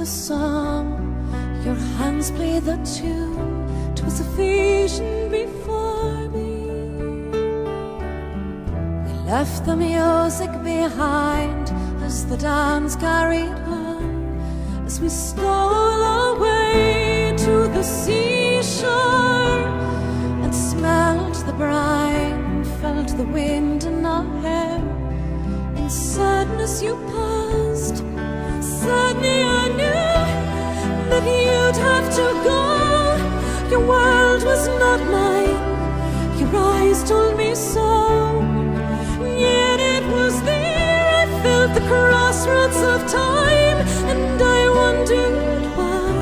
the song, your hands play the tune. 'Twas a vision before me. We left the music behind as the dance carried on, as we stole away to the seashore and smelled the brine, felt the wind in our hair. In sadness you paused. Suddenly I knew that you'd have to go. Your world was not mine, your eyes told me so. Yet it was there I felt the crossroads of time, and I wondered why.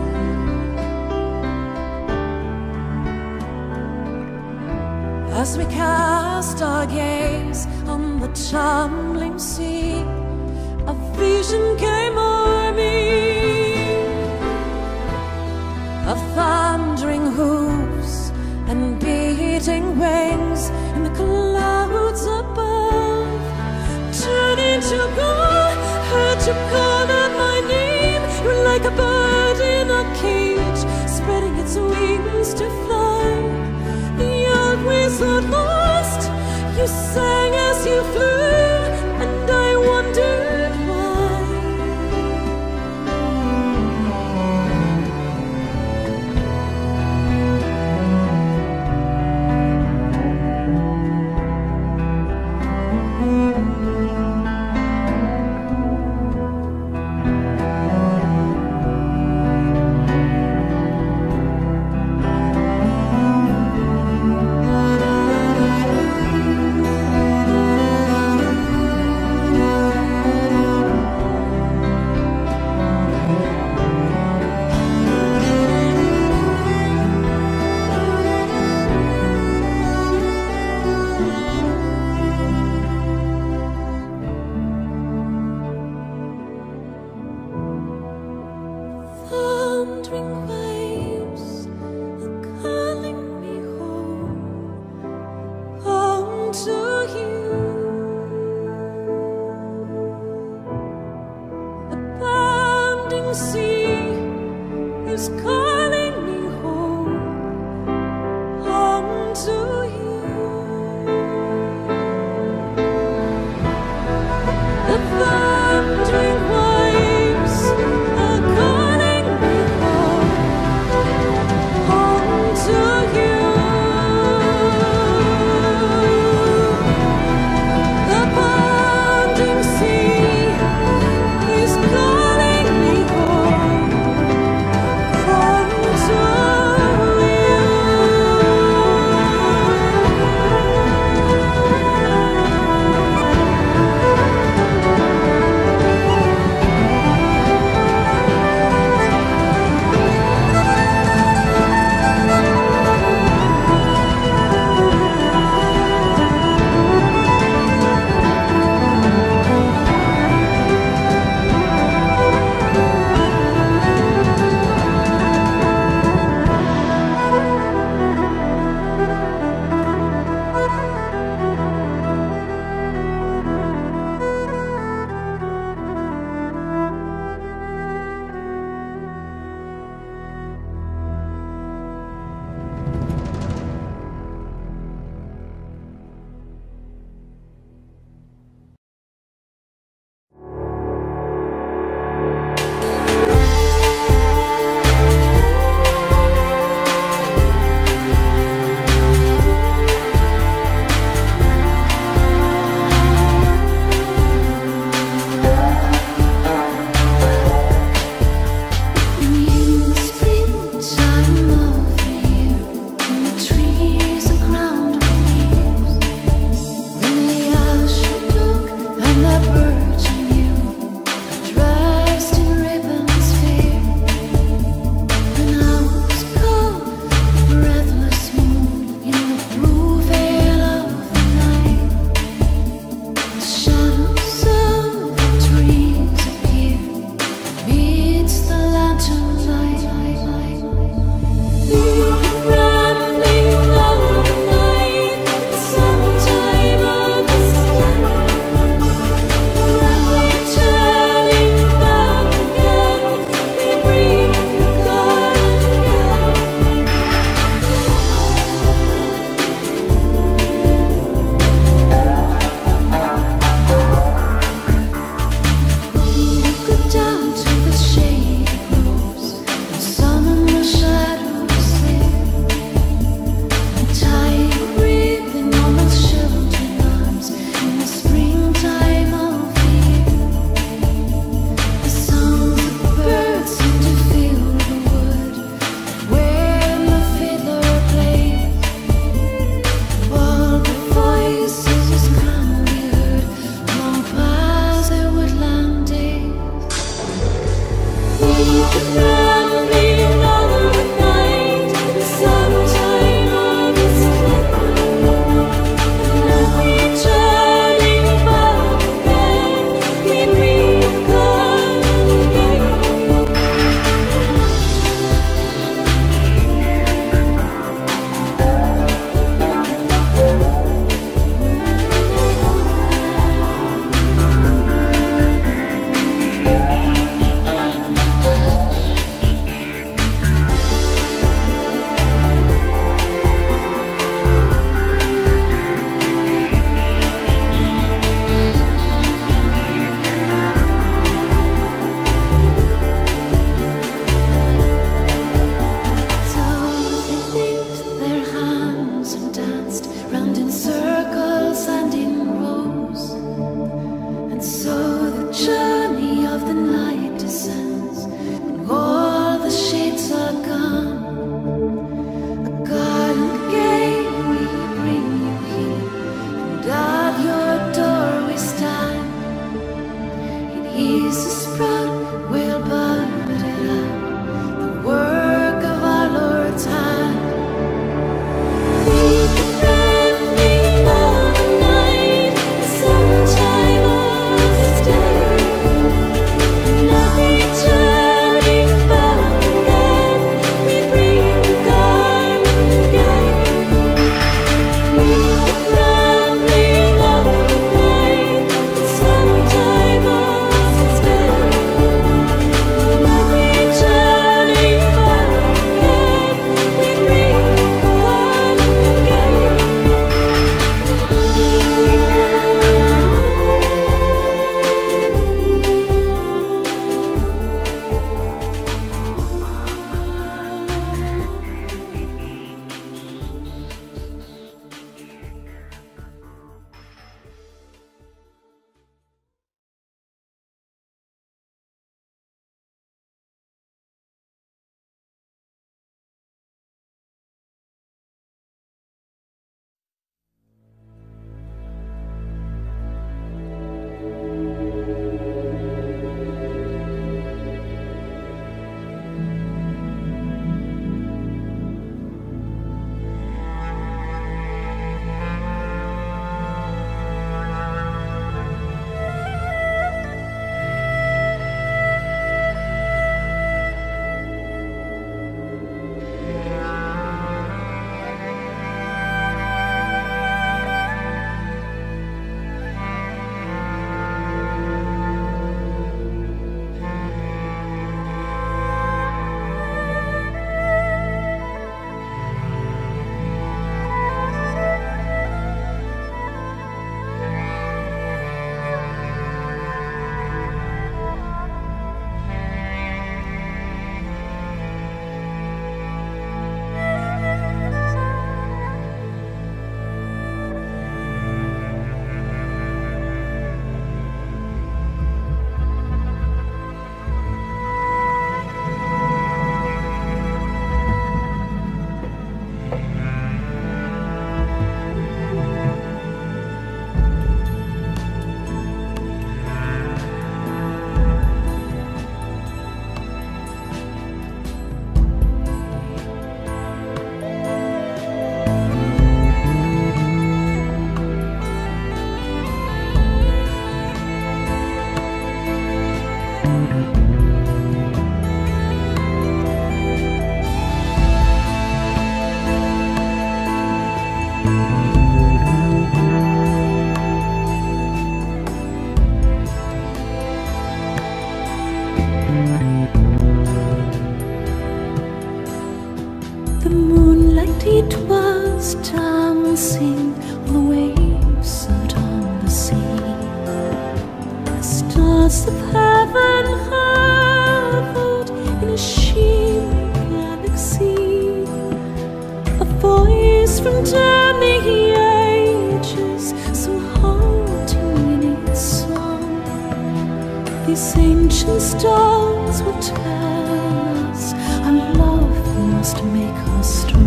As we cast our gaze on the tumbling sea, a vision came o'er me, of thundering hooves and beating wings in the clouds above. Turning to go, heard you call out my name. You're like a bird in a cage, spreading its wings to fly. The old ways are lost, you sang as you flew, and I wondered why. Thundering waves are calling me home, home to you. The bounding sea is calling me home, home to you. The thundering waves are calling me home, home to you. The bounding sea is calling me home, it was dancing on the waves out on the sea. The stars of heaven hurled in a shimmering galaxy. A voice from down the ages, so haunting in its song. These ancient stars will tell us our love must make us strong.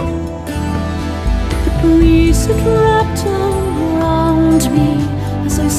The breeze had wrapped around me as I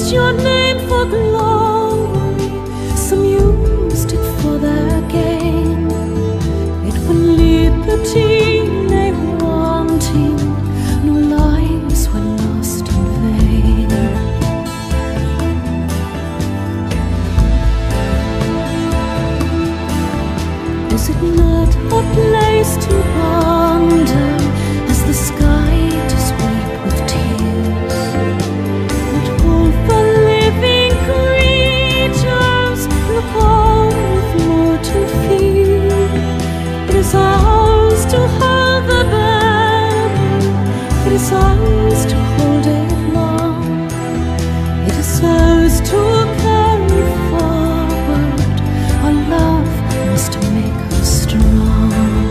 used your name for glory, some used it for their gain. Yet when liberty lay wanting, no lives were lost in vain. Is it not a place to wander as the sky does weep with tears? That all the living creatures look on with mortal fear. It is ours to hold the banner, it is ours to hold it long. It is ours to carry forward, our love must make us strong.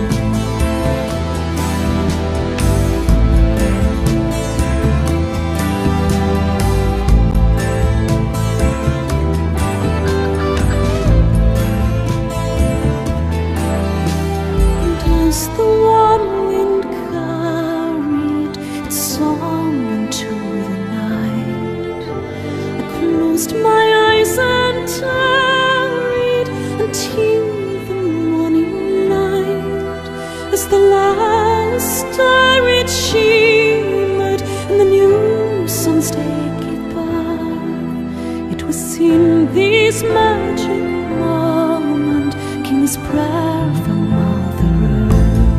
And as the warm wind carried its song into the night, I closed my eyes and tarried until the morning light. As the last star it shimmered and the new sun's day gave birth, it was in this magic moment came his prayer from Mother Earth.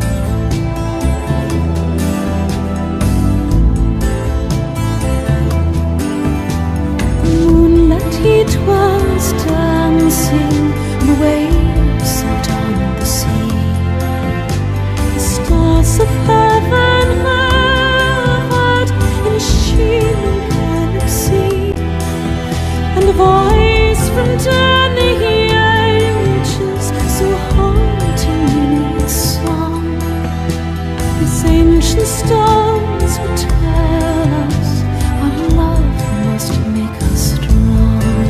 The moonlit heat was dancing on the waves and on the sea. The stars of heaven heard in a shimmering galaxy, and a voice from down the ages so haunting in its song. These ancient stones would tell us our love must make us strong.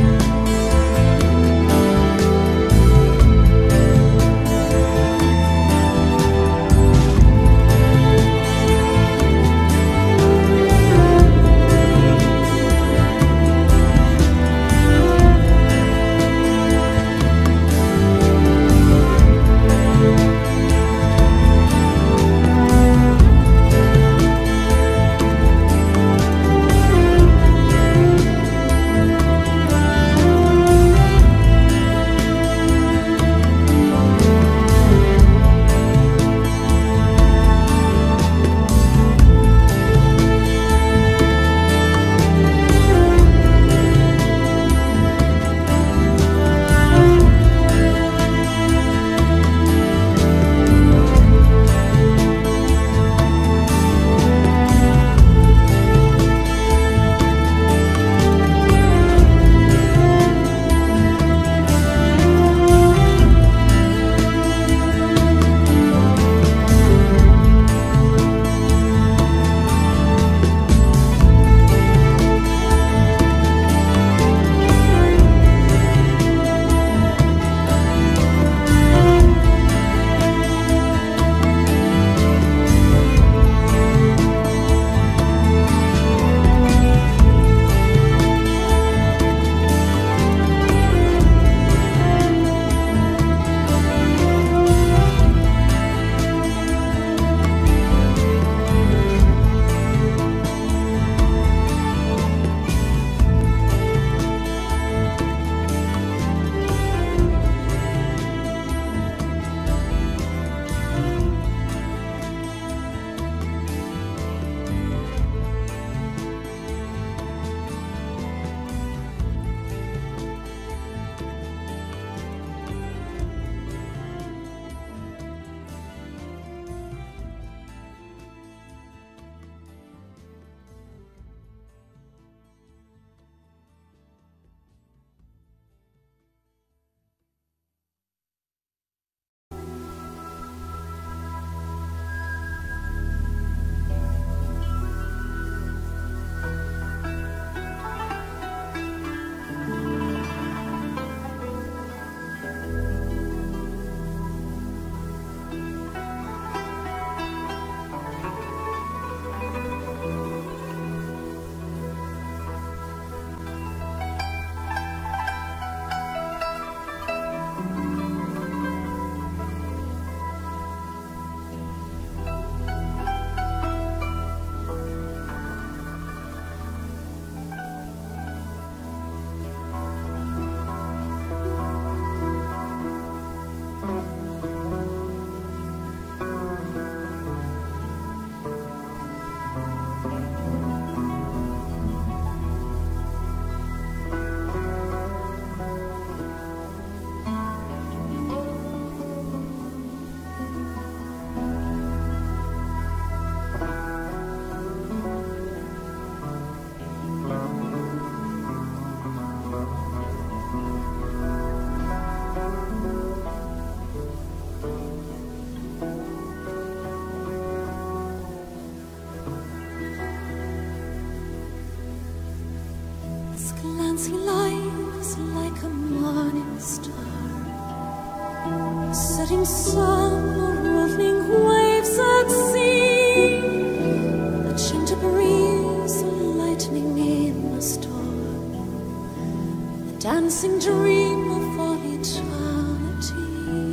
His glancing light is like a morning star, setting sun or rolling waves at sea, a gentle breeze, a lightning in a storm, a dancing dream of all eternity.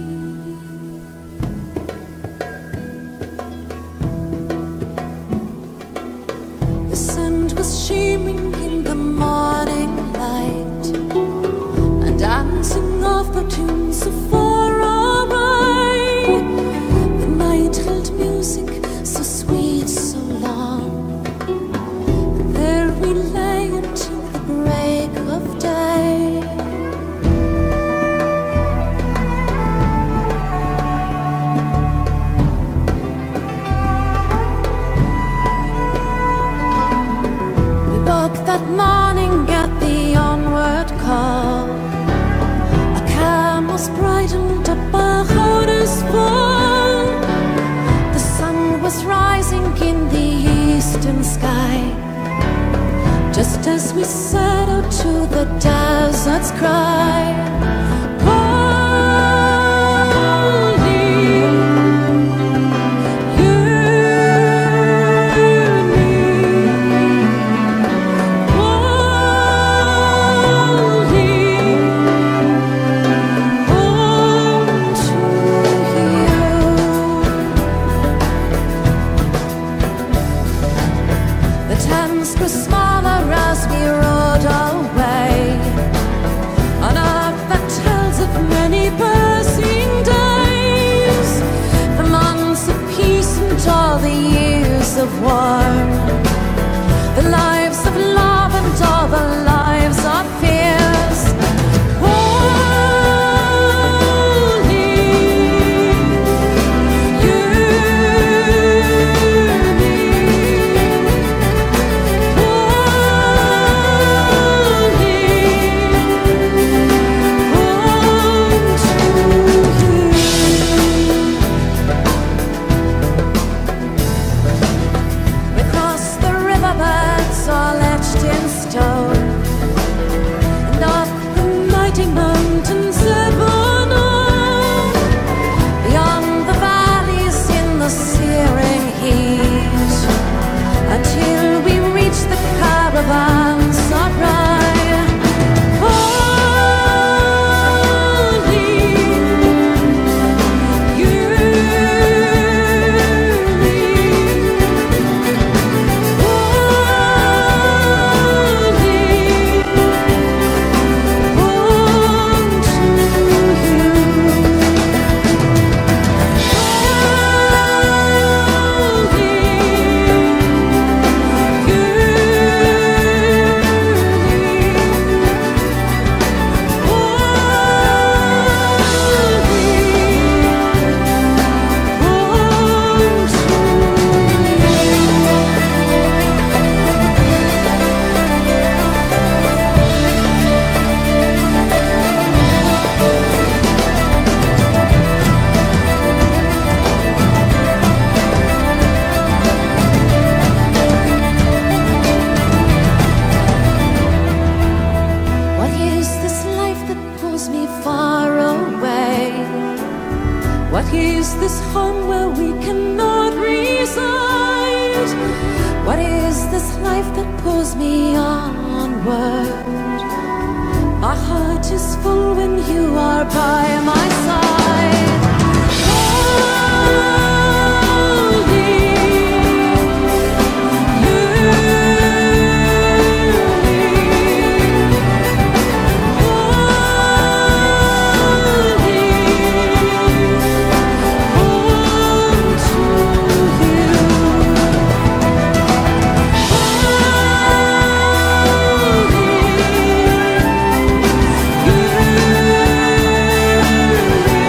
The sun was shimmering in the morning light, and dancing of the tunes so far away. The night held music so sweet, so long, and there we lay until the break of day. That morning at the onward call, a camel's bridled up Bahoder's fall. The sun was rising in the eastern sky, just as we set out to the desert's cry. Grew smaller as we rode away on earth that tells of many passing days, the months of peace and all the years of war, the lives of love and all the lives of fears. Until we reach the caravans of Rye. Holy, you What is this home where we cannot reside? What is this life that pulls me onward? My heart is full when you are by my side. You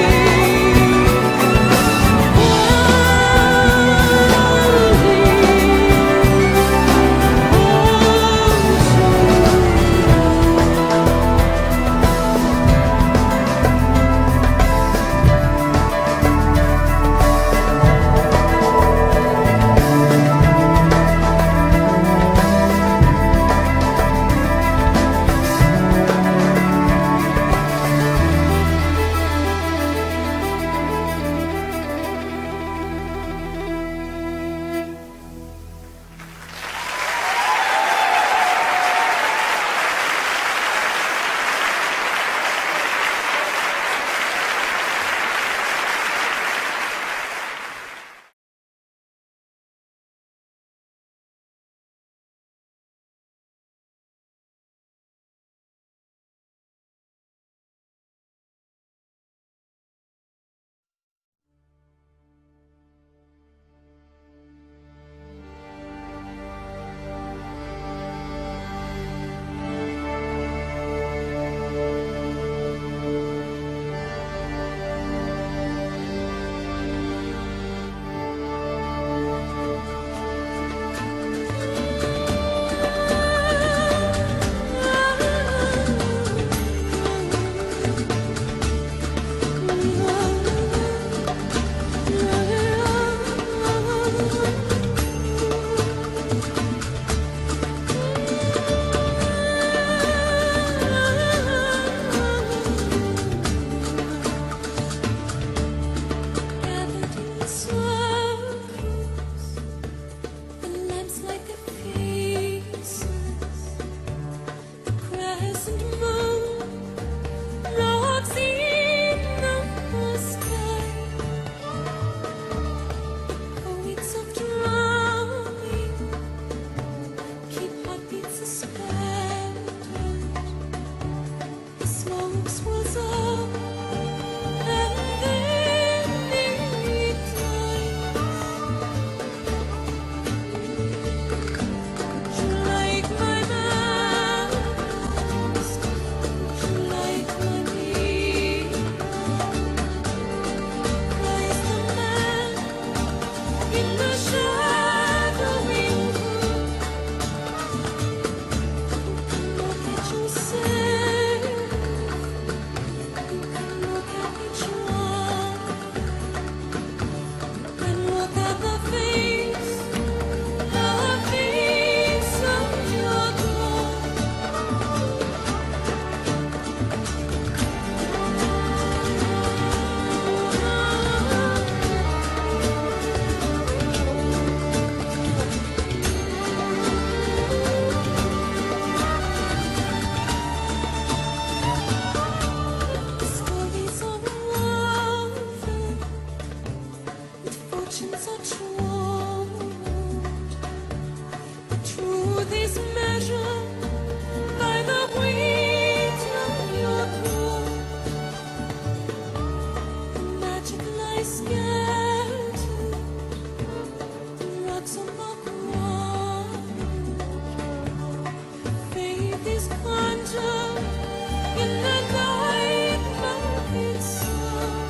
is planted in the night velvet sun.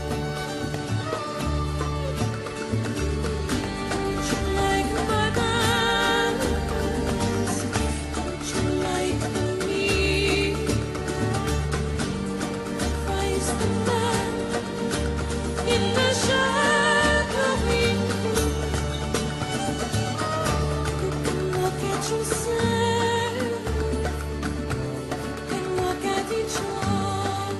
Would you like my banners? Would you like me? Christ the man in the shadowy gloom. You can look at yourself and look at each other.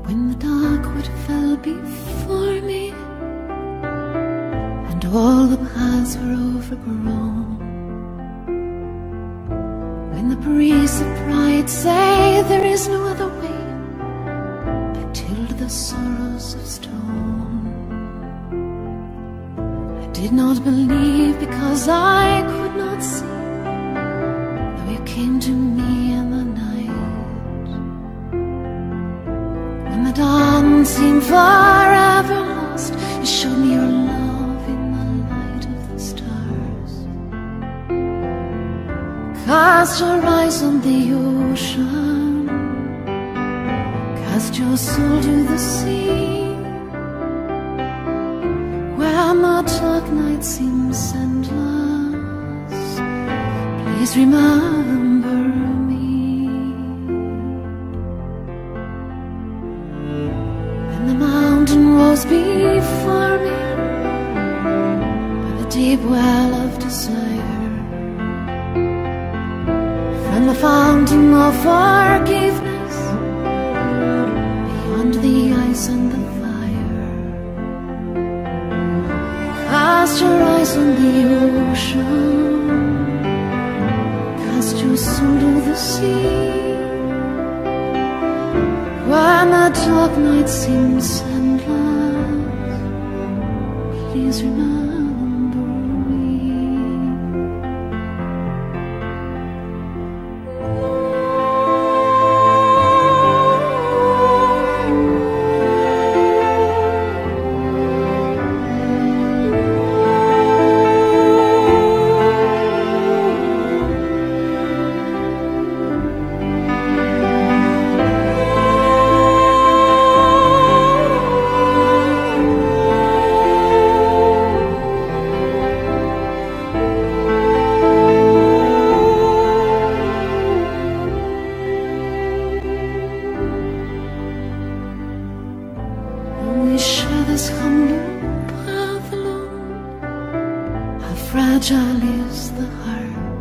when the darkwood fell before me, and all the paths were overgrown. When the priests of pride say there is no other way, I tilled the sorrows of stone. I did not believe because I could not see, though you came to me in the night. When the dawn seemed forever lost, you showed me your love in the light of the stars. Cast your eyes on the ocean, cast your soul to the sea, where the dark night seems endless. Please remember me. When the mountain rose before me by the deep well of desire, from the fountain of forgiveness, beyond the ice and the fire. Cast your eyes on the ocean, cast your soul to the sea, when the dark night seems endless. Please remember me. We share this humble path alone. How fragile is the heart.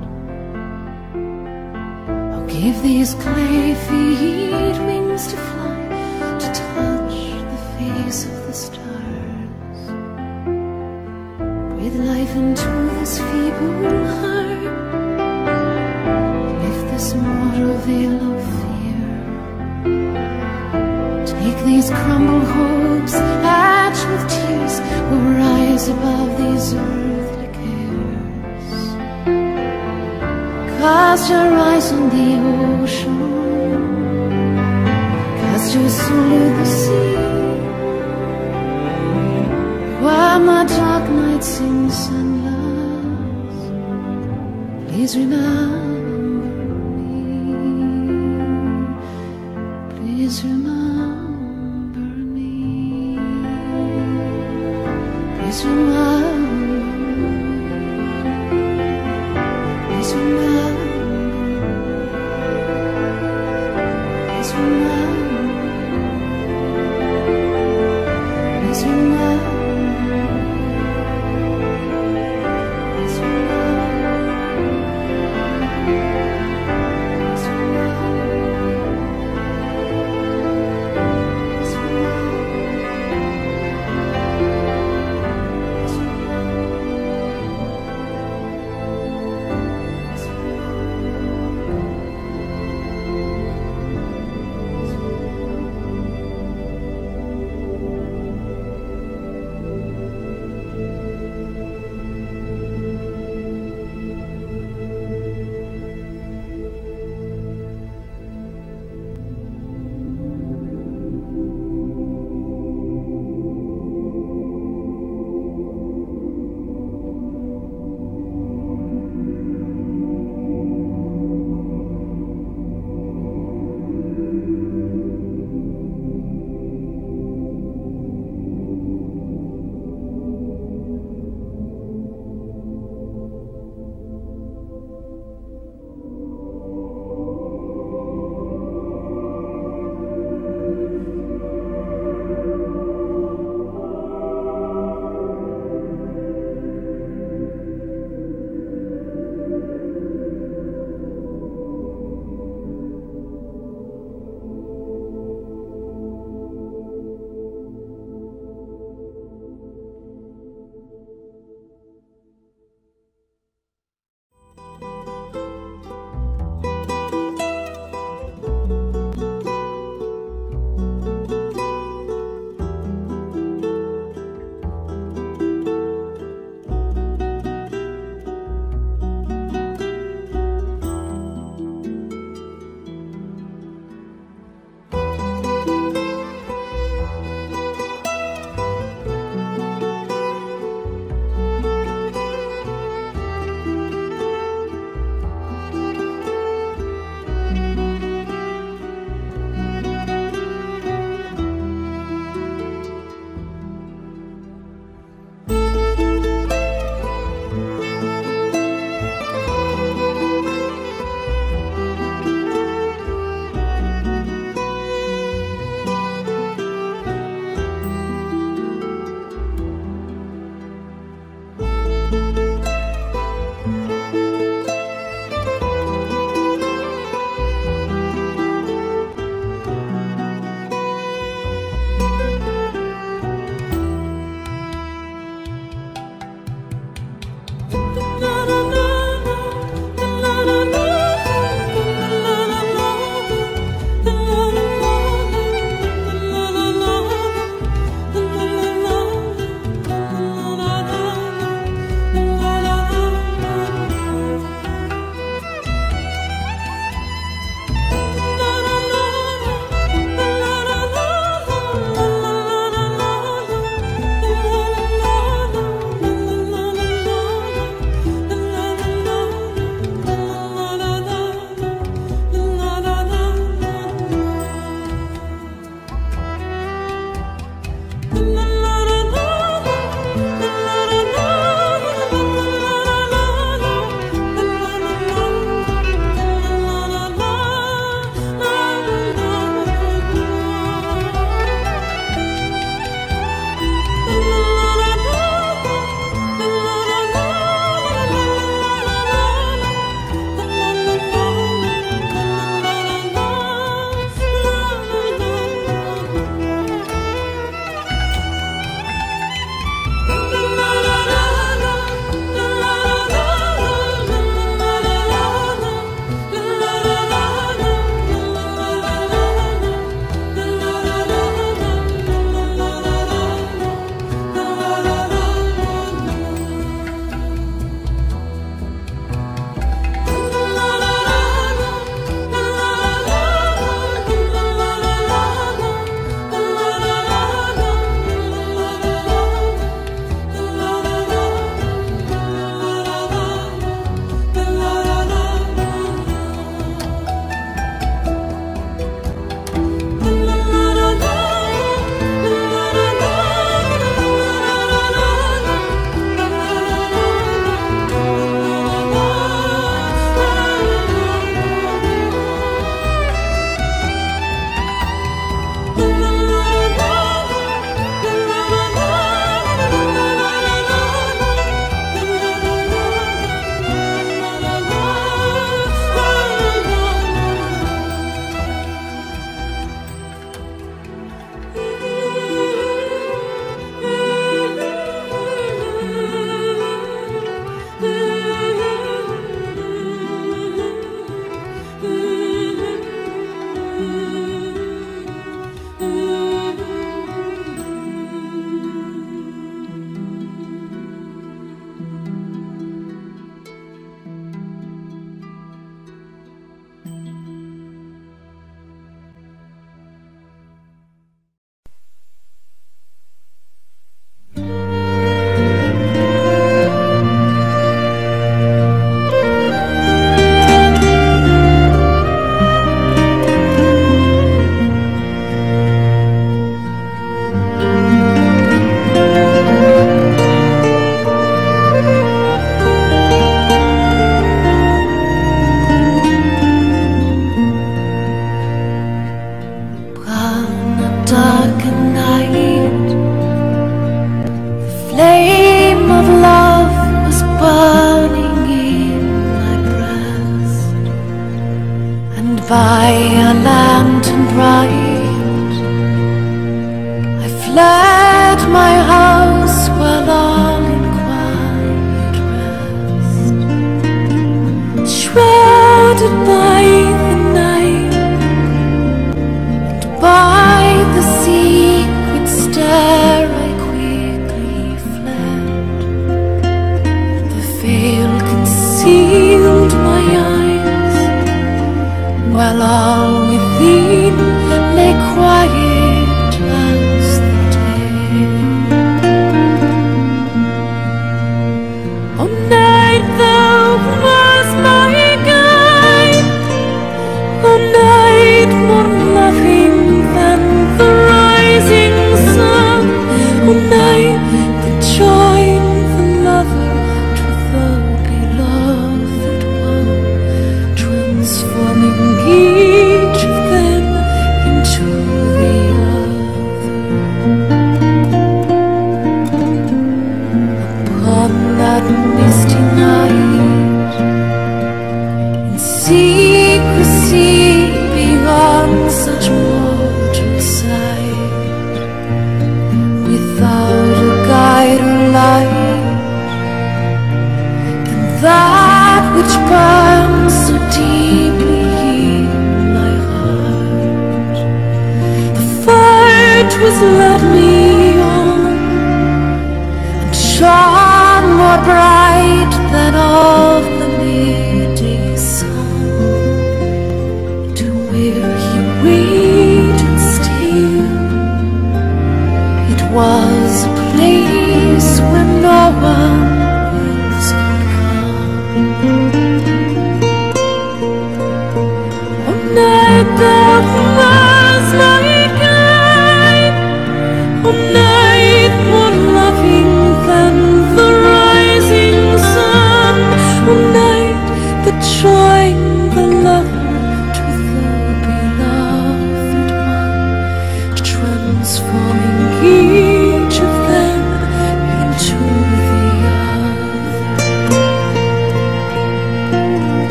Oh, give these clay feet wings to fly, to touch the face of the stars. Breathe life into this feeble heart, lift this mortal veil of fear. Take these crumbled hopes, etched with tears, will rise above these earthly cares. Cast your eyes on the ocean, cast your soul to the sea, where my dark night seems endless. Please remember me. Please remember me. Please remember me. Please remember. Please remember. Please remember. Please remember.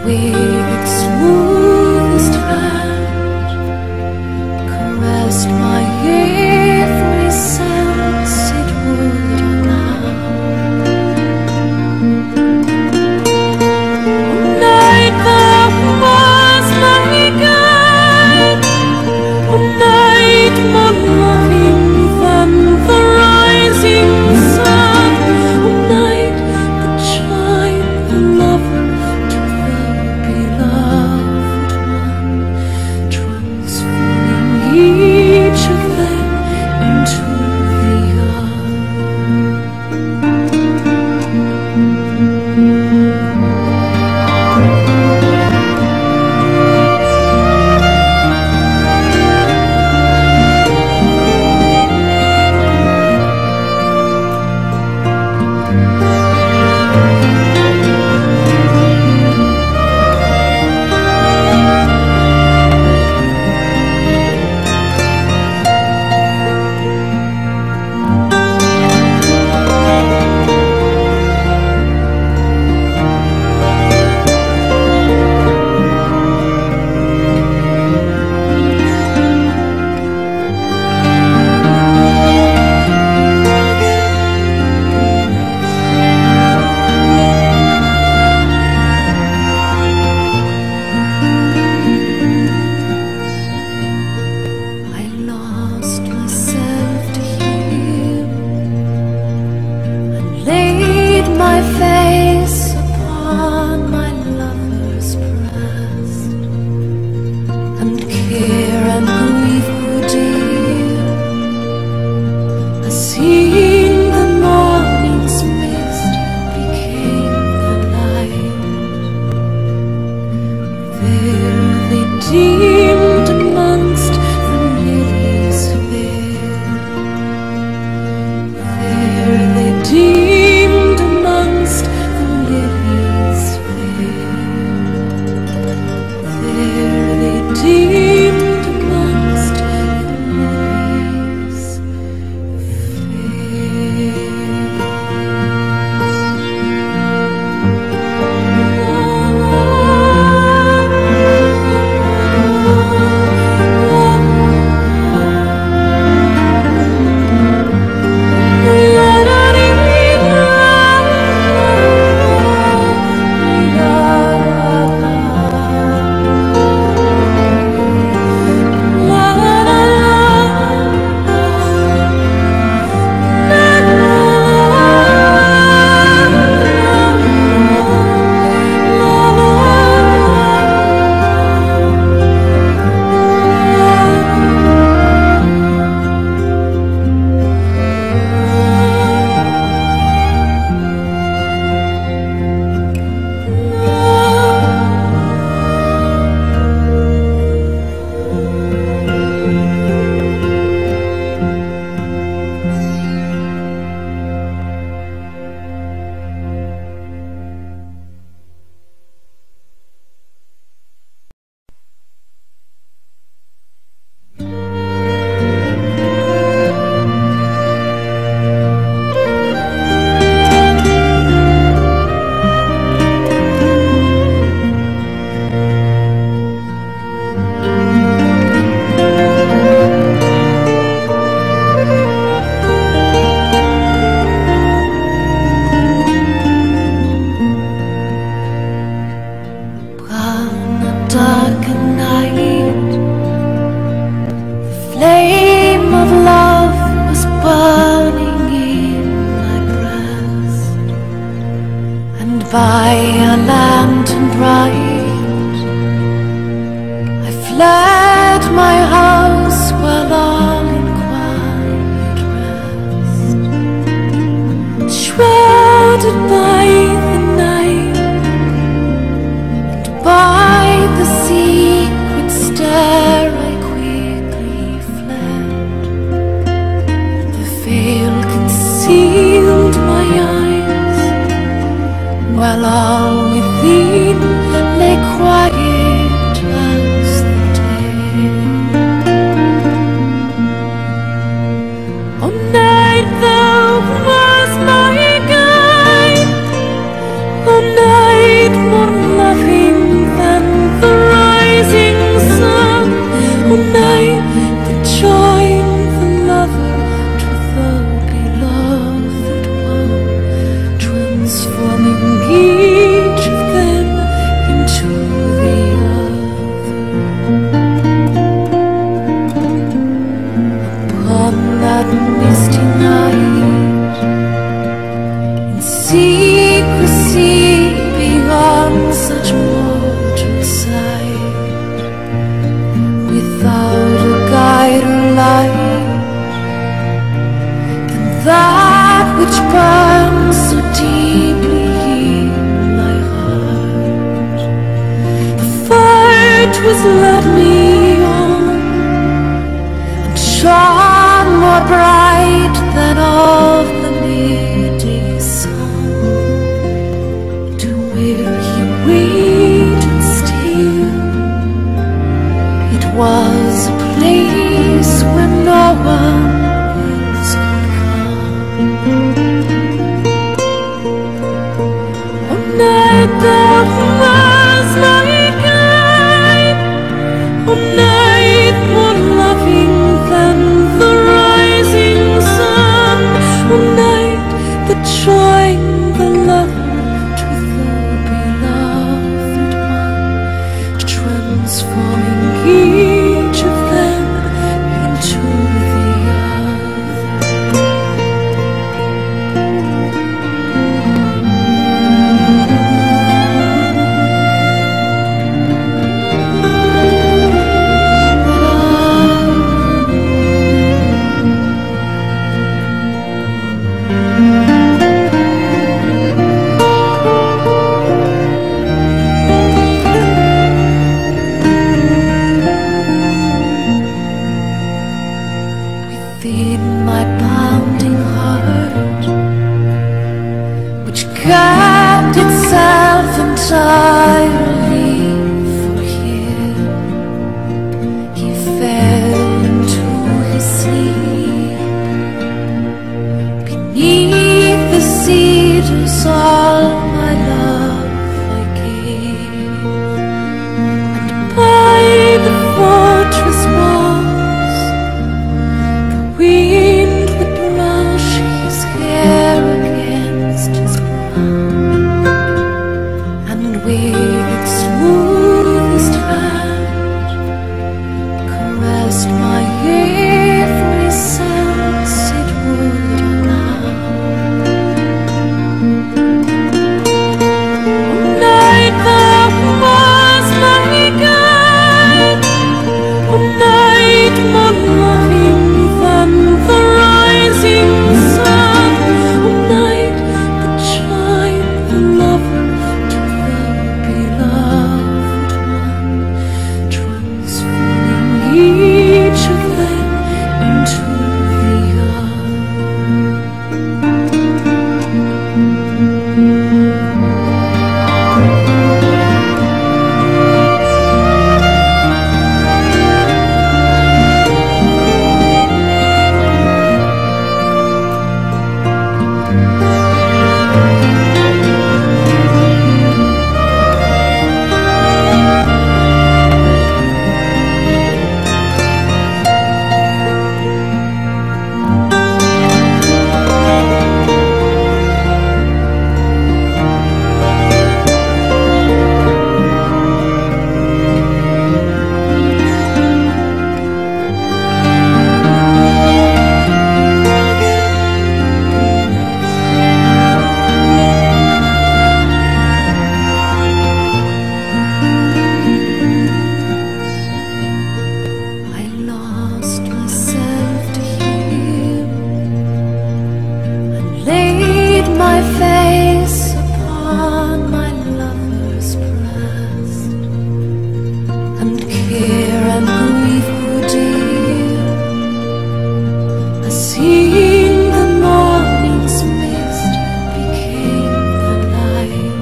with its smoothest hand caressed my every sense, it would allow. One night that was my guide, one night more loving than the rising sun, one night that chimed the lover to the beloved one, transforming each of them into the other. Laid my face upon my lover's breast, and care and grief grew dear, as seeing the morning's mist became the light. There they deemed amongst the lilies fair, there they deemed amongst the lilies fair, there they deemed amongst the lilies flame of love was burning in my breast, and by a lantern bright I fled my house while all in quiet rest, shrouded by the night and by light was led me on and shone more bright than all the midday sun. To where he waited still, it was a place where no one else could come. Oh, night that was my guide, oh, night more loving than the rising sun, oh, night that joined the lover to the beloved one, transforming each of them into the other. Within my pounding heart, which kept itself entirely for him, he fell into his sleep beneath the cedars. All my love I gave, and by the fortress walls the wind would brush his hair against his brow, and with its smoothest hand caressed my every sense it would allow. Oh, night that was my guide, oh, night more loving than the rising sun, oh, night that joined the lover to the beloved one, transforming each of them into the other. I lost myself to him and laid my face upon my lover's breast, and care and grief grew dear as seeing the morning's mist became the light.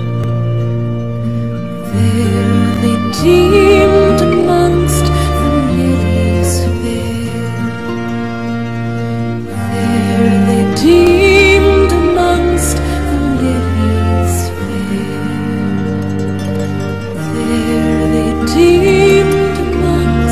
There they deemed amongst the lilies fair, there they deemed amongst the lilies fair, there they deemed amongst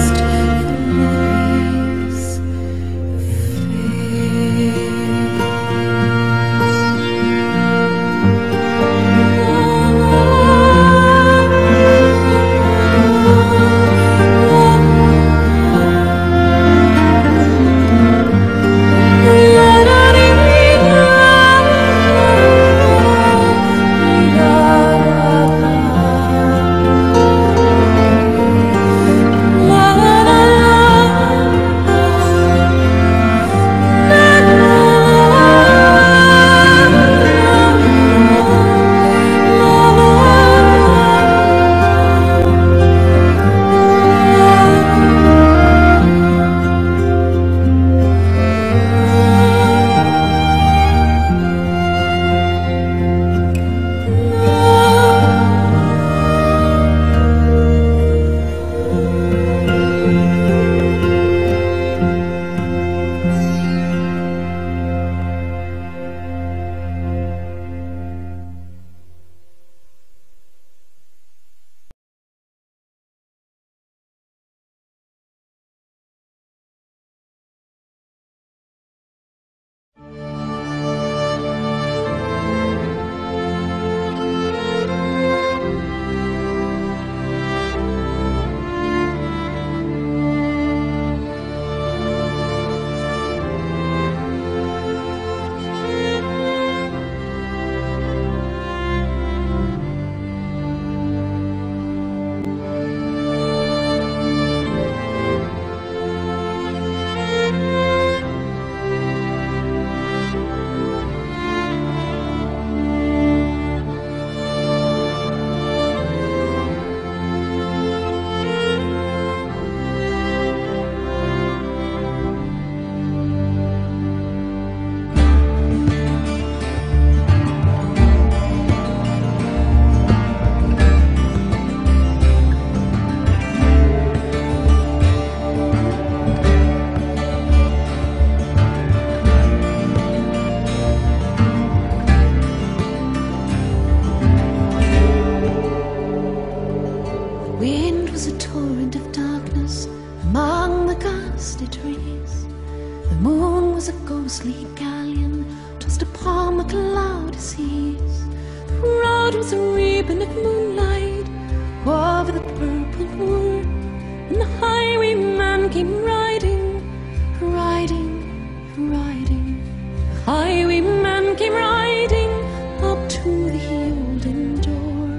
wind was a torrent of darkness among the ghastly trees. The moon was a ghostly galleon tossed upon the cloudy seas. The road was a ribbon of moonlight over the purple moor, and the highwayman came riding, riding, riding. The highwayman came riding up to the olden door.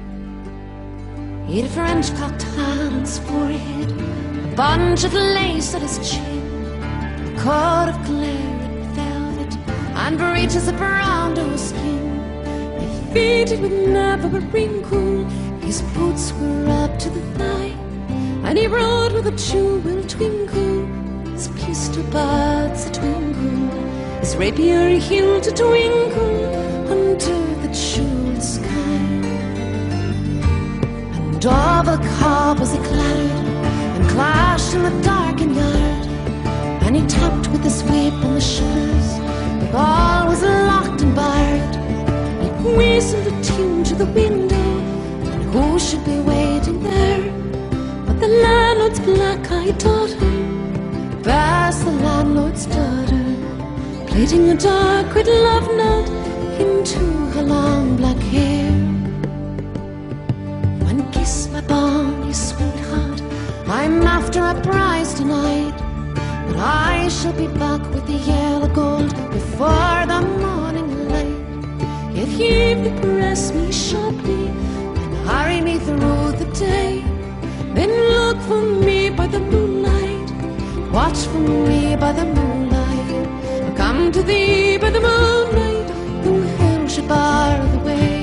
He had a French-cocked hat on his forehead, a bunch of lace at his chin, a coat of glaring velvet, and breeches of brown doe skin. They fitted with never a wrinkle, his boots were up to the thigh, and he rode with a jewel twinkle, his pistol buds a twinkle, his rapier hilt a twinkle under the jeweled sky. And all the cobbles he clattered and clashed in the darkened yard, and he tapped with his whip on the shutters, but all was locked and barred. He whistled a tune to the window, and who should be waiting there but the landlord's black-eyed daughter, Bess, the landlord's daughter, plaiting a dark red love knot into her long black hair. One kiss, my bonny sweetheart, I'm after a prize tonight, but I shall be back with the yellow gold before the morning light. Yet he would press me sharply and hurry me through the day. Then look for me by the moonlight, watch for me by the moonlight. I'll come to thee by the moonlight, who hell should bar the way.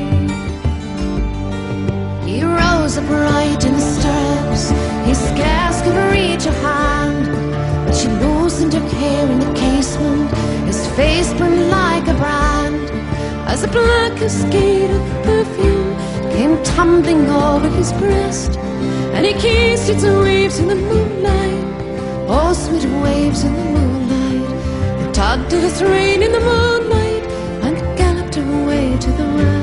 He rose upright in his stirrups, he scarce could reach her hand, but she loosened her hair in the casement, his face burned like a brand, as the black cascade of perfume came tumbling over his breast, and he kissed its waves in the moonlight. Oh, sweet waves in the moonlight, they tugged at his rein in the moonlight and galloped away to the west.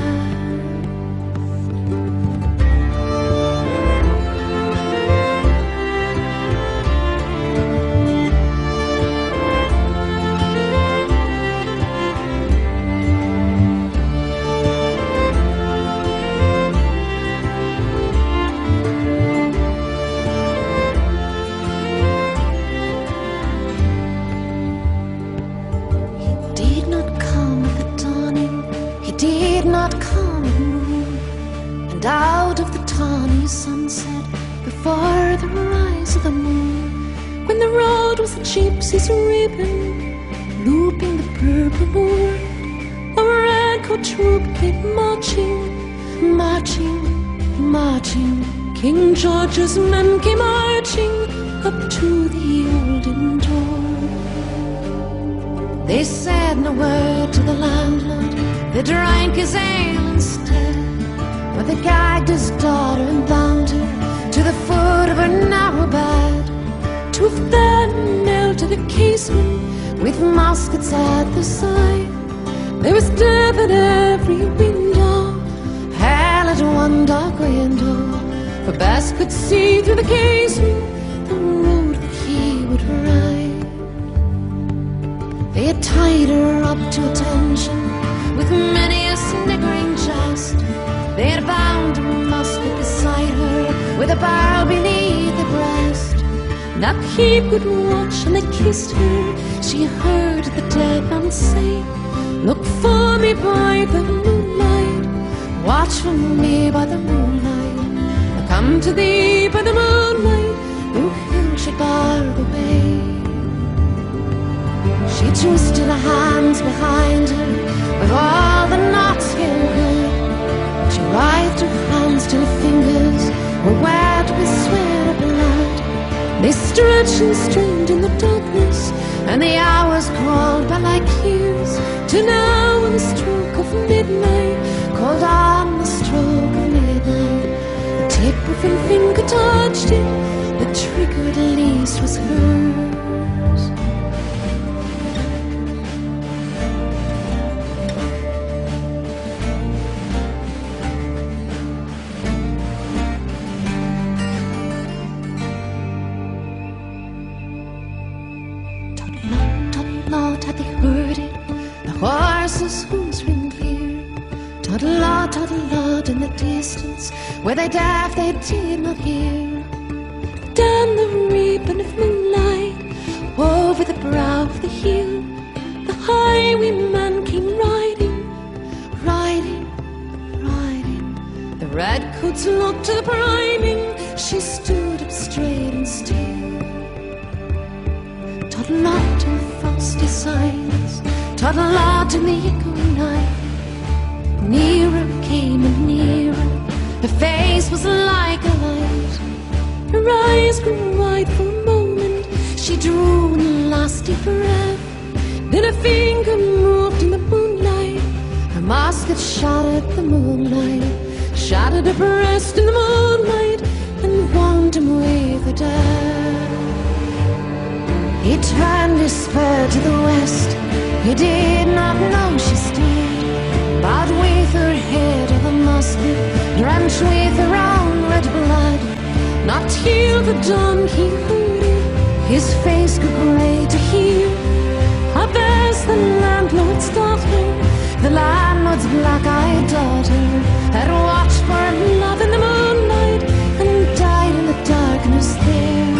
Out of the tawny sunset, before the rise of the moon, when the road was a gypsy's ribbon, looping the purple moor, a red-coat troop came marching, marching, marching. King George's men came marching up to the olden door. They said no word to the landlord, they drank his ale instead, but they gagged his daughter and bound her to the foot of her narrow bed. Two of them knelt at a casement with muskets at their side. There was death at every window, hell at one dark window, for Bess could see through the casement the road that he would ride. They had tied her up to attention with many a sniggering jest. They had bound a musket beside her with a barrel beneath the breast. That he could watch and they kissed her, she heard the dead man say, look for me by the moonlight, watch for me by the moonlight. I'll come to thee by the moonlight, who hill should bar the way. She twisted her hands behind her with all the knots in her. She writhed her hands till her fingers were wet with sweat of blood. They stretched and strained in the darkness, and the hours crawled by like years, till now on the stroke of midnight, called on the stroke of midnight, the tip of her finger touched it, the trigger at least was hers. horses' hooves ring clear. Toddle-a, in the distance, where they dive they did not hear. Down the ribbon of moonlight, over the brow of the hill, the highwayman came riding, riding, riding. The redcoats looked up rhyming, she stood up straight and still. Toddle-a in the frosty silence, toddle-a in the echoing night. Nearer came and nearer, her face was like a light. Her eyes grew wide for a moment, she drew in a last deep breath. Then a finger moved in the moonlight, her musket shattered the moonlight, shattered her breast in the moonlight, and warmed him with a death. He turned his spur to the west, he did not know she stood, bowed with her head of the musket, drenched with her own red blood. Not till the dawn he heard it, his face grew grey to hear. Up as the landlord's daughter, the landlord's black-eyed daughter, had watched for love in the moonlight and died in the darkness there.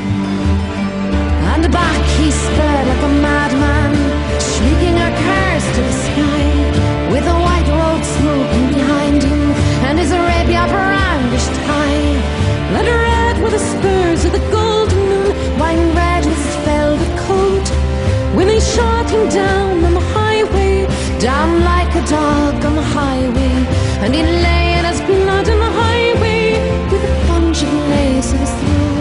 And back he sped like a madman, shrieking a curse to the sky, with the white road smoking behind him and his Arabia brandished high. Blood red were the spurs of the golden moon, wine red was his velvet coat, when they shot him down on the highway, down like a dog on the highway. And he lay in his blood on the highway, with a bunch of lace in his throat.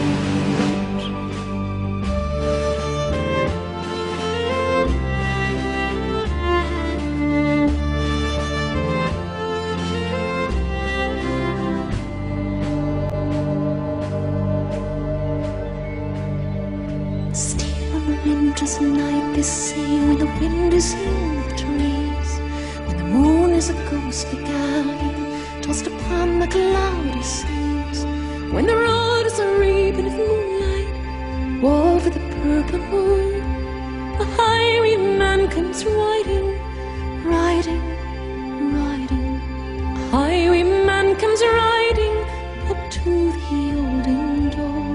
Winter's night, they say, when the wind is in the trees, when the moon is a ghostly guardian tossed upon the cloudy seas, when the road is a ribbon of moonlight over the purple moon, the highwayman comes riding, riding, riding. A highwayman comes riding up to the olden door.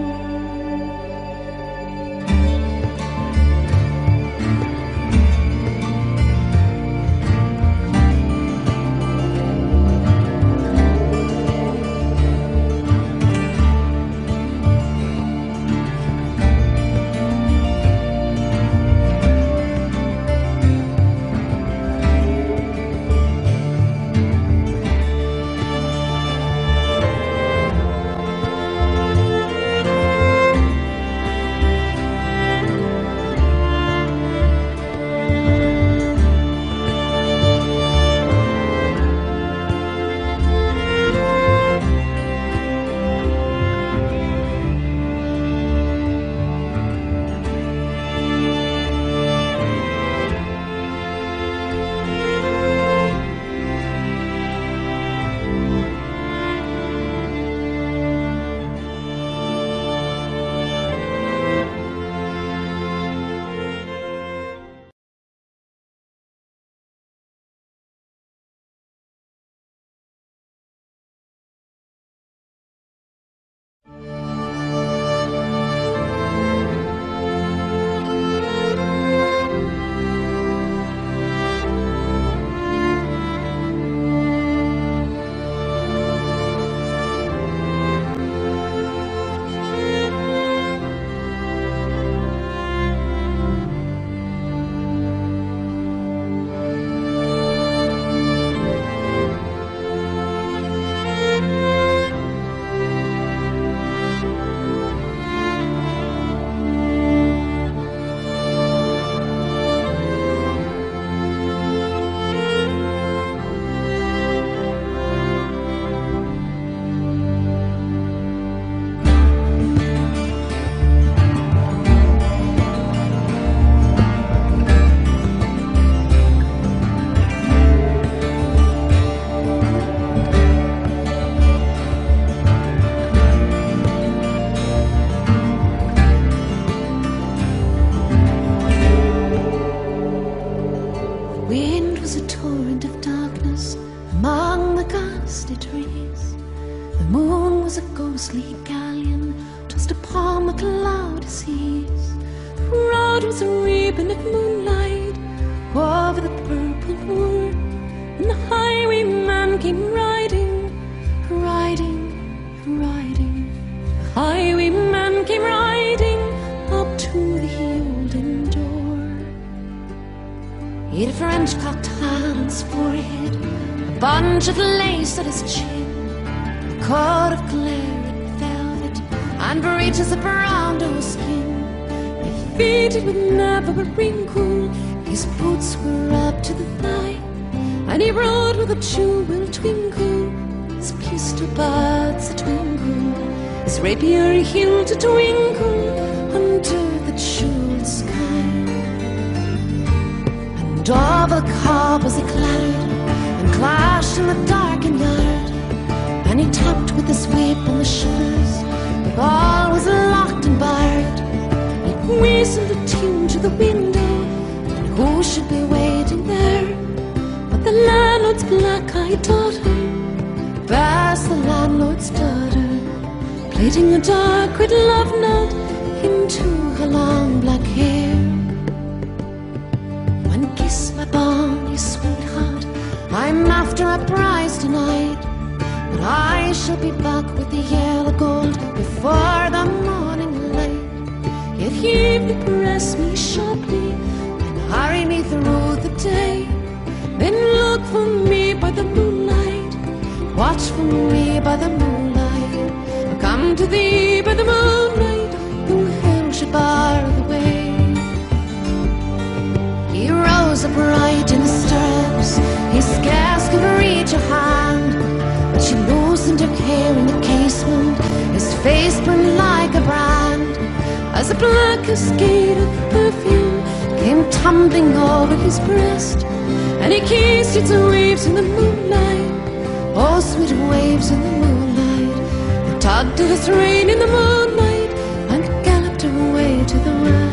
sleek galleon tossed upon the cloudy seas. The road was a ribbon of moonlight over the purple moor, and the highwayman came riding, riding, riding. The highwayman came riding up to the olden door. He had a French-cocked hat on his forehead, a bunch of lace at his chin, a coat of glaring velvet, and breeches of brown doe skin. His feet would never a wrinkle, his boots were up to the thigh, and he rode with a jewel twinkle, his pistol buds a twinkle, his rapier hilt a twinkle under the jeweled sky. And all the cobbles he clattered and clashed in the darkened yard, and he tapped with his whip on the shutters, but all was locked and barred. He whistled a tune to the window, and who should be waiting there but the landlord's black-eyed daughter, Bess, the landlord's daughter, plaiting a dark red love knot into her long black hair. One kiss, my bonny sweetheart, I'm after a prize tonight, but I shall be back with the yellow gold before the morning light. Yet he would press me sharply and hurry me through the day. Then look for me by the moonlight, watch for me by the moonlight. I'll come to thee by the moonlight, who hell should bar the way. He rose upright in his stirrups, he scarce could reach her hand, but she loosened her hair in the casement, his face burned like a brand, as a black cascade of perfume came tumbling over his breast, and he kissed its waves in the moonlight, oh sweet waves in the moonlight, that tugged at his rein in the moonlight and galloped away to the west.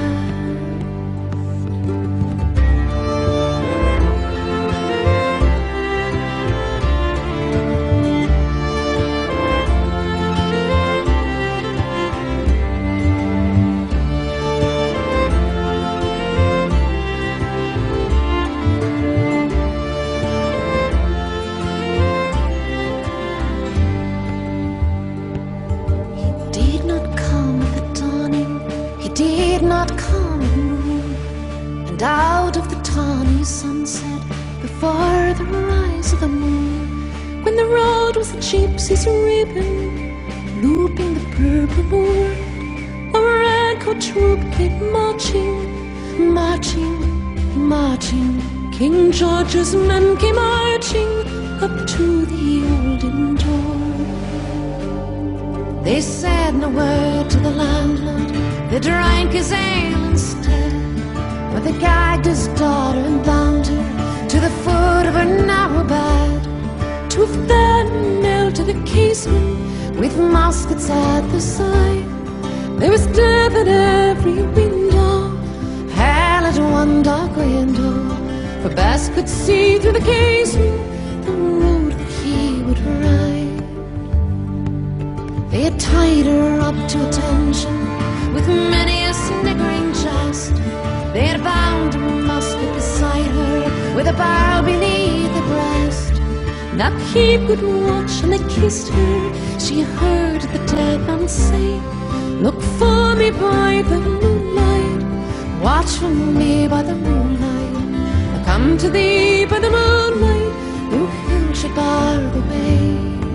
Out of the tawny sunset, before the rise of the moon, when the road was a gypsy's ribbon, looping the purple moor, a red-coat troop came marching, marching, marching. King George's men came marching up to the olden door. They said no word to the landlord, they drank his ale instead, but they gagged his daughter and bound her to the foot of her narrow bed. Two of them knelt at a casement with muskets at their side. There was death at every window, hell at one dark window, for Bess could see through the casement the road that he would ride. They had tied her up to attention with many a sniggering jest. They had bound a musket beside her with a barrel beneath the breast. That he could watch and they kissed her, she heard the dead man say, look for me by the moonlight, watch for me by the moonlight. I'll come to thee by the moonlight, who hill should bar the way.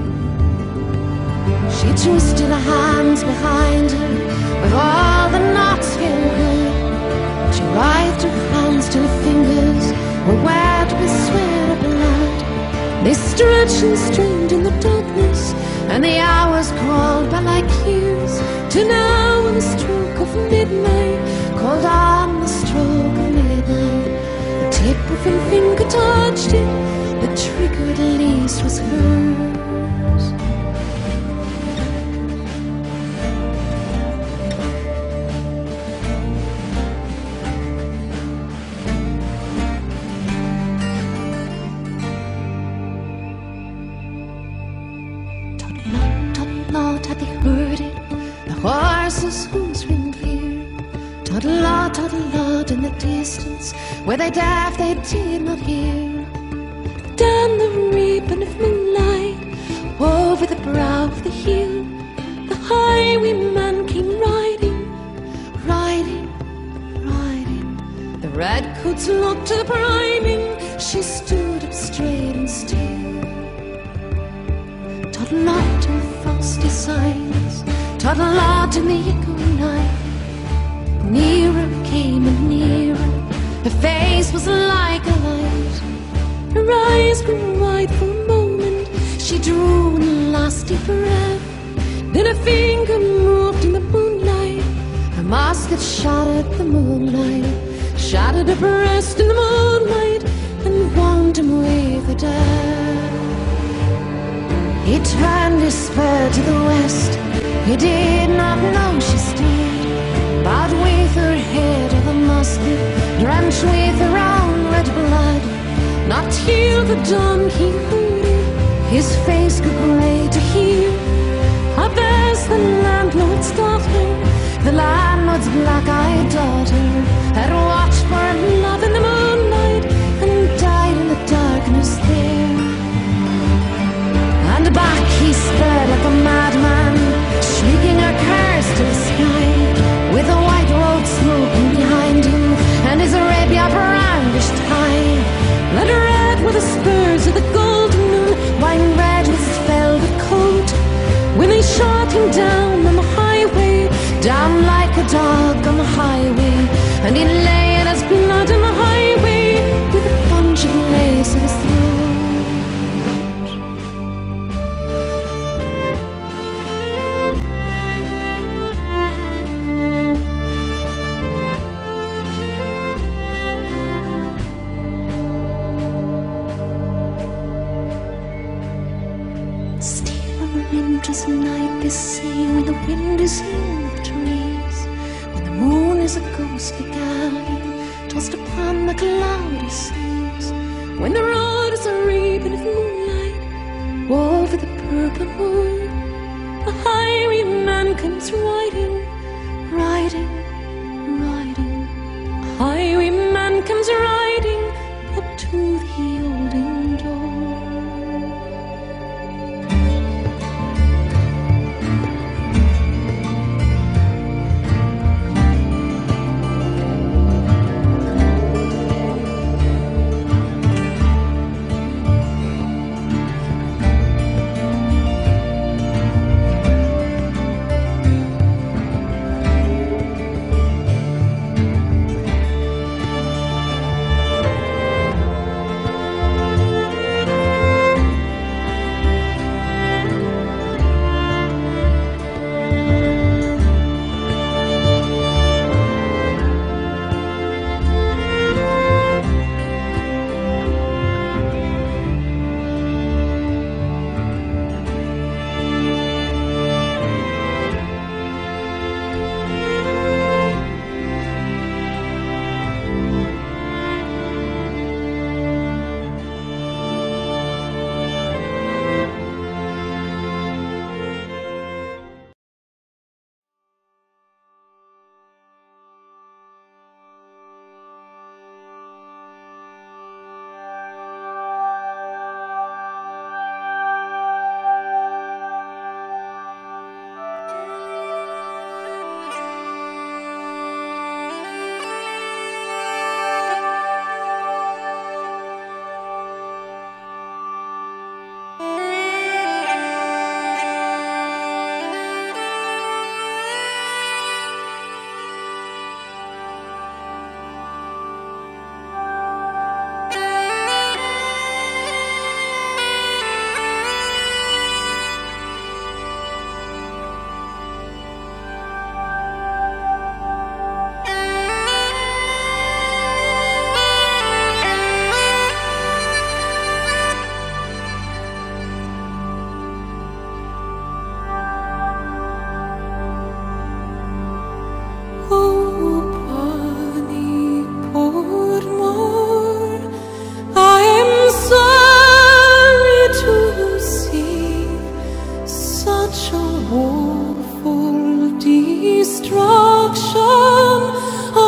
She twisted her hands behind her with all the knots in her. She writhed her hands till her fingers were wet with sweat of blood. They stretched and strained in the darkness, and the hours crawled by like years, till now on the stroke of midnight, called on the stroke of midnight, the tip of her finger touched it, the trigger at least was hers. Not had they heard horses' hooves ring clear. Toddle-a, in the distance, where they dive they did not hear. Down the ribbon of moonlight, over the brow of the hill, the highwayman came riding, riding, riding. The redcoats looked up rhyming, she stood up straight and still. Toddle-a in the frosty silence, toddle-a in the echoing night. Nearer came and nearer, her face was like a light. Her eyes grew wide for a moment, she drew one last deep breath. Then a finger moved in the moonlight, her musket shattered the moonlight, shattered her breast in the moonlight, and warmed him with the death. He turned his spur to the west, he did not know she stood, bowed with her head of the musket, drenched with her own red blood. Not till the dawn he heard it, his face grew grey to hear. Up as the landlord's daughter, the landlord's black-eyed daughter, had watched for love in the moonlight and died in the darkness there. And back he sped like a madman, shrieking a curse to the sky, with the white road smoking behind him and his Arabia brandished high. Blood red were the spurs of the golden moon, wine red was his velvet coat, when they shot him down on the highway, down like a dog on the highway. And he lay in his blood on the highway, with a bunch of lace in his throat. Winter's night, they say, when the wind is in the trees, when the moon is a ghostly guardian tossed upon the cloudy seas, when the road is a ribbon of moonlight over the purple moon, the highwayman comes riding, riding, riding. A highwayman comes riding up to the old inn door.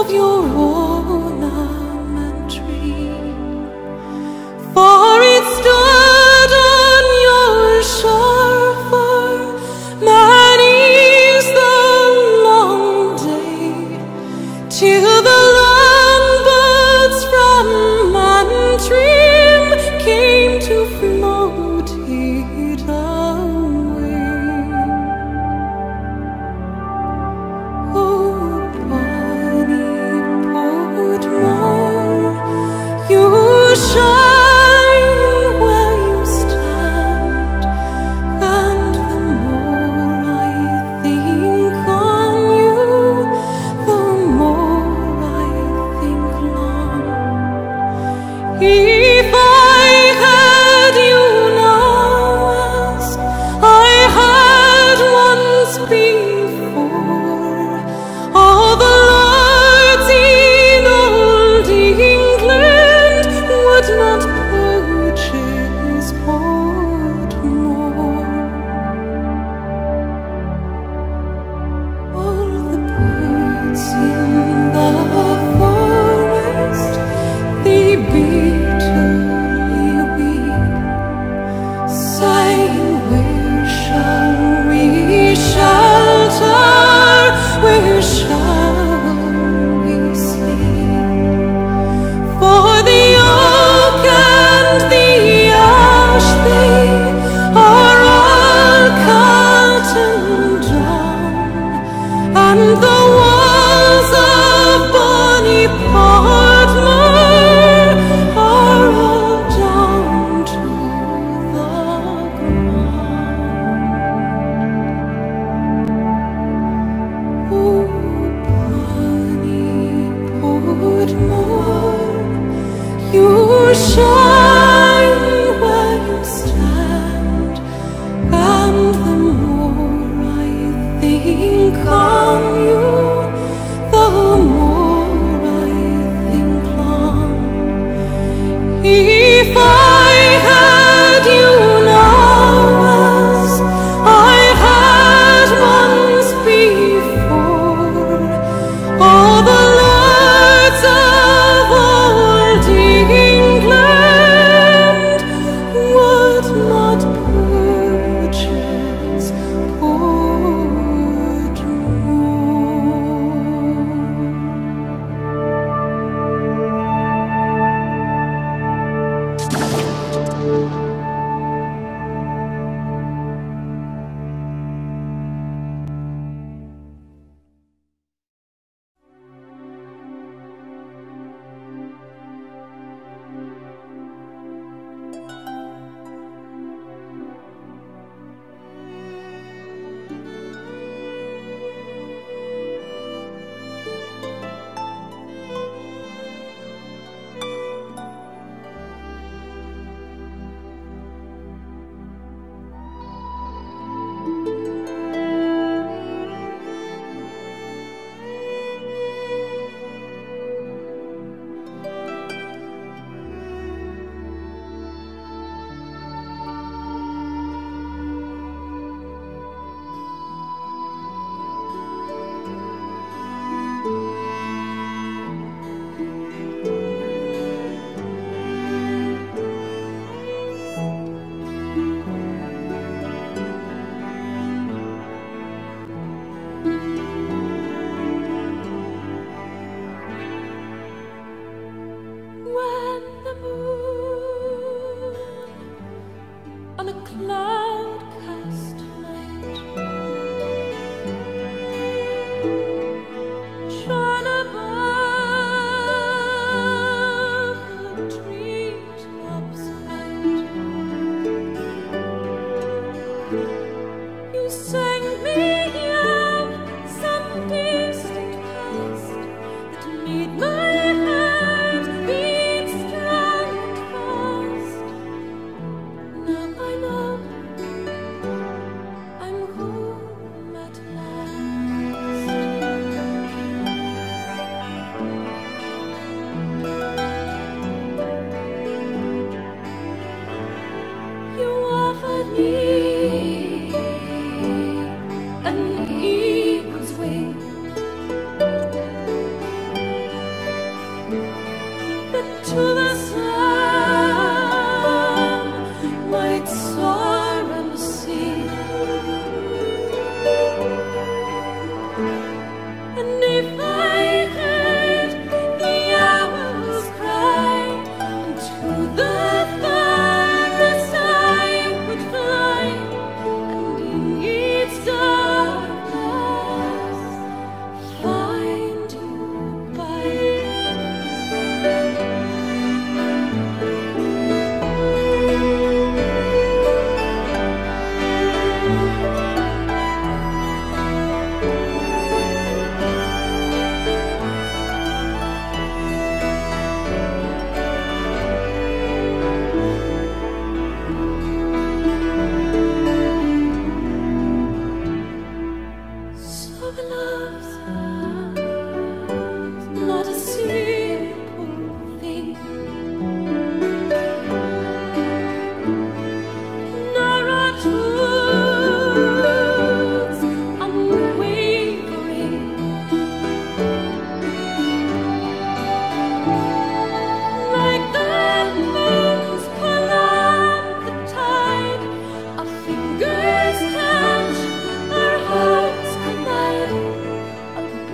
your ornamenry, for it stood on your shore for many's the long day, till the longboats from Antrim came to float it away. Oh, Bonnie Portmore, you shine where you stand, and the more I think on you, the more I think long. If I had you now as I had once before, all the lords in old England would not purchase Portmore. All the birds in the forest, they bitterly weep, sighing, where shall we shelter, where shall we sleep? For the oak and the ash, they are all cut and down, and the walls of Bonnie Portmore are all down to the ground. Oh, Bonnie Portmore, you shine where you stand, and the more I think on you, the more I think long. If I had you now as I had once before, all the lords of old England would not purchase Portmore. love's not a simple thing, nor are truths unwavering. Like the moon's pull on the tide, our fingers touch, our hearts collide. A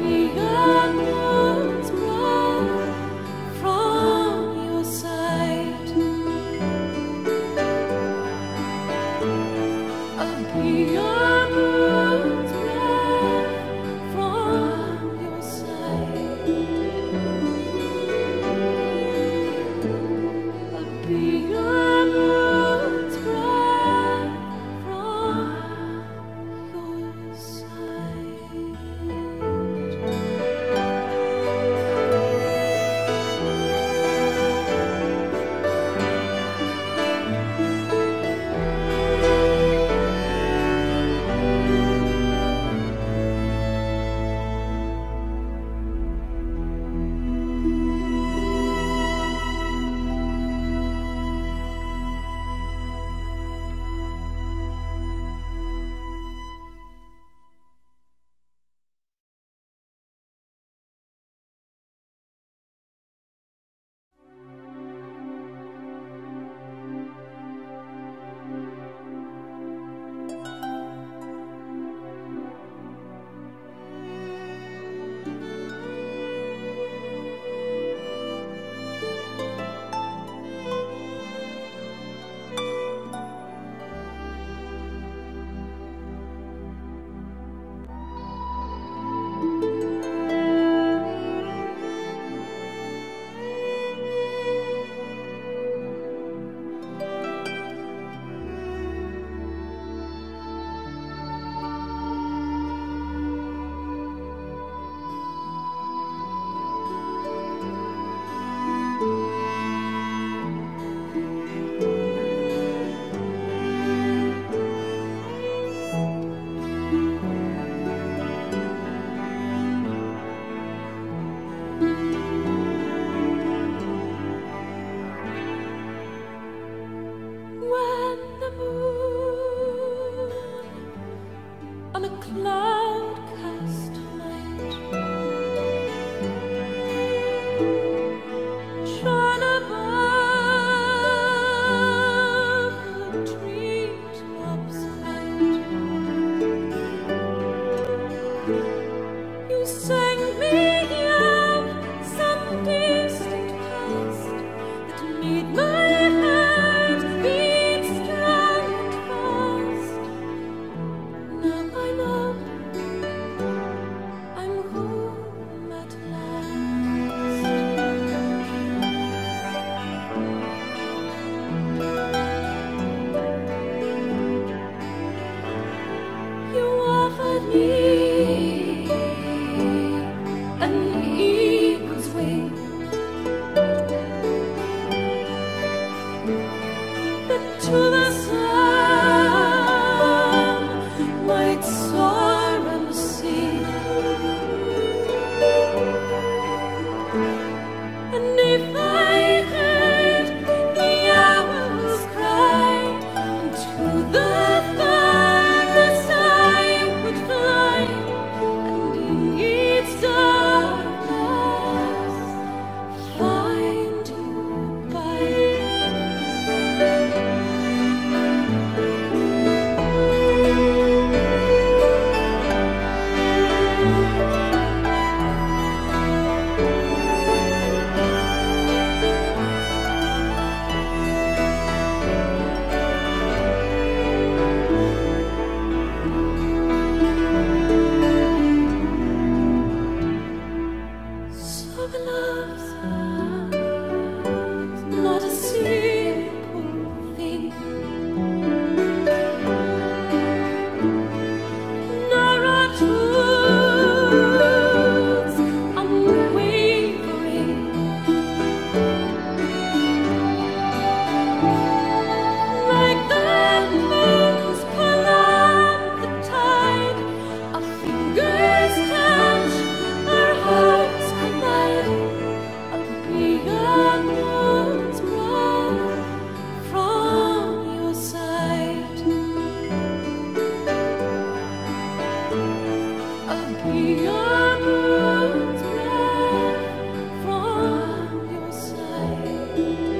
I'll be a moon's breath from your side.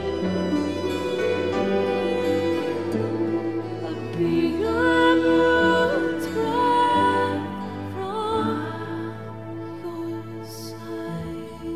I'll be a moon's breath from your side.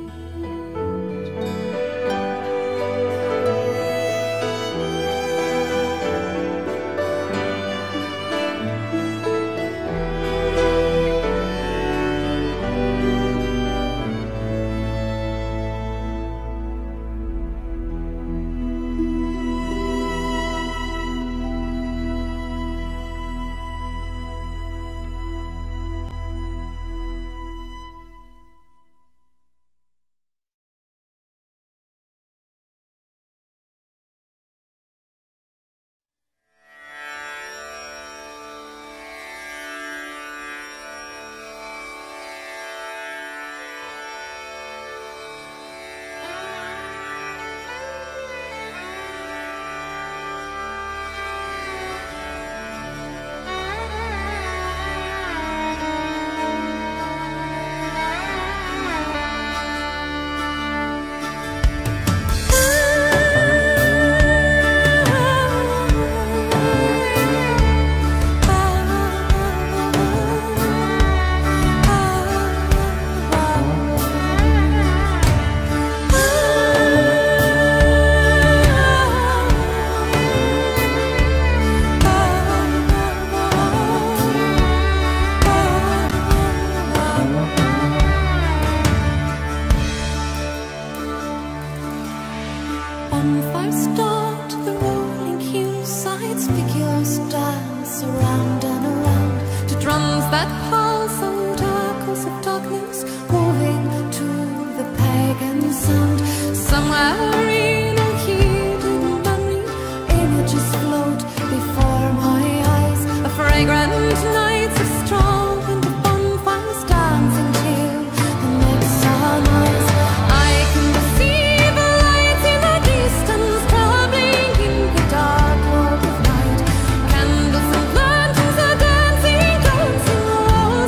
Bonfires start, the rolling hillsides, figures dance around and around to drums that pulse old echoes of darkness, moving to the pagan sound. Somewhere in a hidden memory, images float before my eyes, a fragrant night of straw and the bonfires dancing till the next sunrise. I can see the lights in the distance, traveling in the dark world of night. Candles and lanterns are dancing, dancing all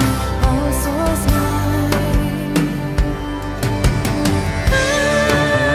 souls night.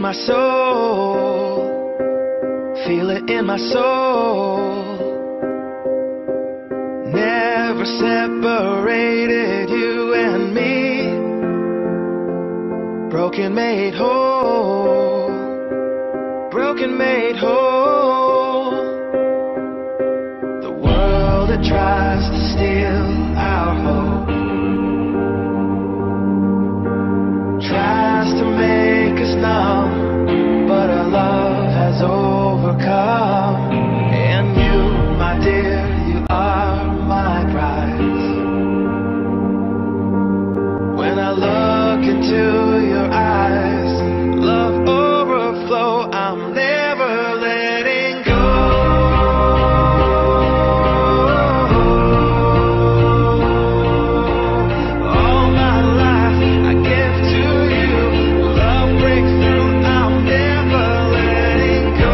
my soul, feel it in my soul. Never separated you and me. Broken made whole, broken made whole. The world that tries to steal our hope tries to make us numb, but our love has overcome. And you, my dear, you are my prize. When I look into your eyes, love overflow, I'm never letting go. All my life I give to you, love breaks through, I'm never letting go.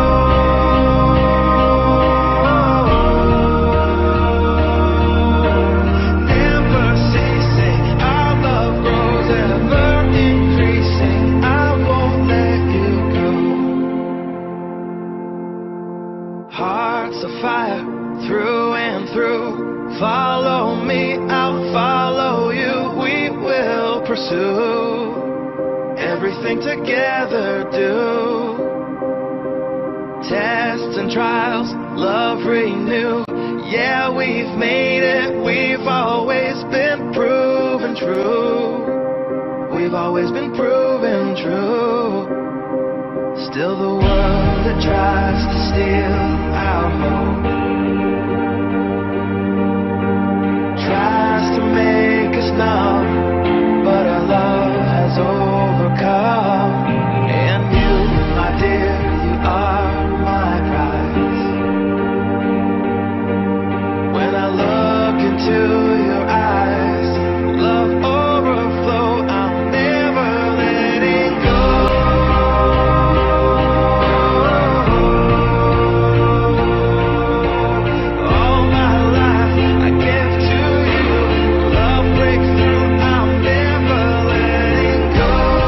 Never ceasing, our love grows ever increasing, I won't let you go. Hearts of fire, through and through. Follow me, I'll follow you. We will pursue everything together, do. Tests and trials, love renew. Yeah, we've made it, we've always been proven true. We've always been proven true. Still the world that tries to steal our hope tries to make us numb, but our love has overcome. And you, my dear, you are my prize. When I look into your eyes, love overflow, I'm never letting go. All my life I give to you, love breaks through, I'm never letting go.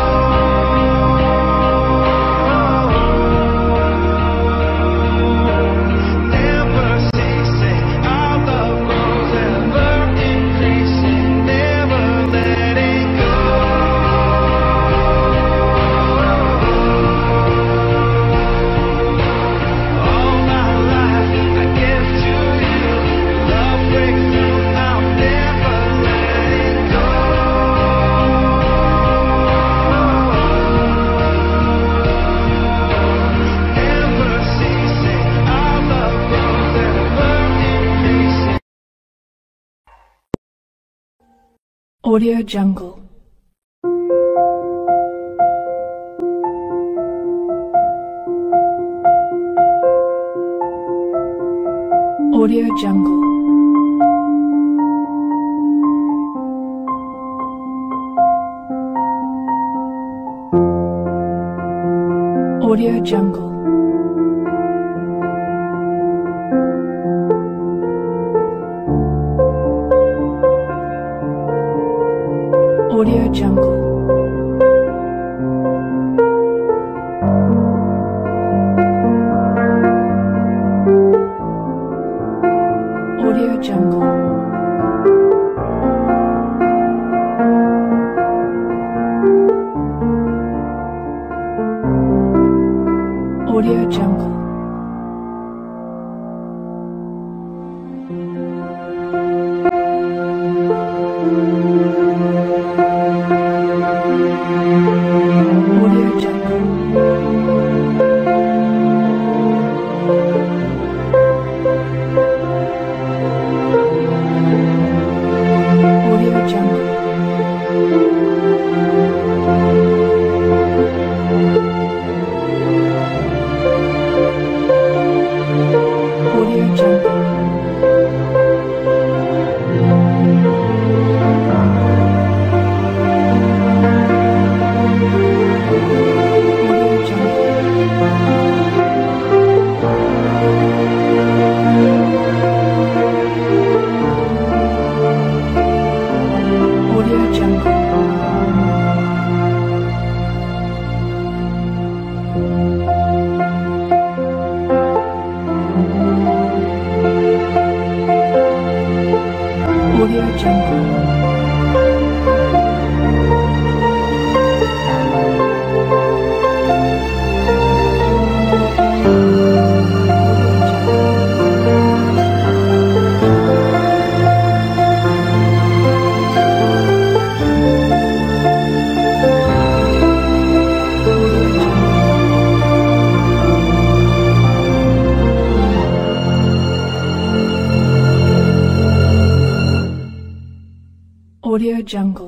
Never ceasing, our love grows ever increasing, never letting go. All my life I give to you, love breaks through, I'm never letting go. Never ceasing, our love grows ever increasing. Audio Jungle. Audio Jungle. Audio Jungle. Audio Jungle. Audio Jungle. Audio Jungle. Audio Jungle. Audio Jungle. Audio jungle.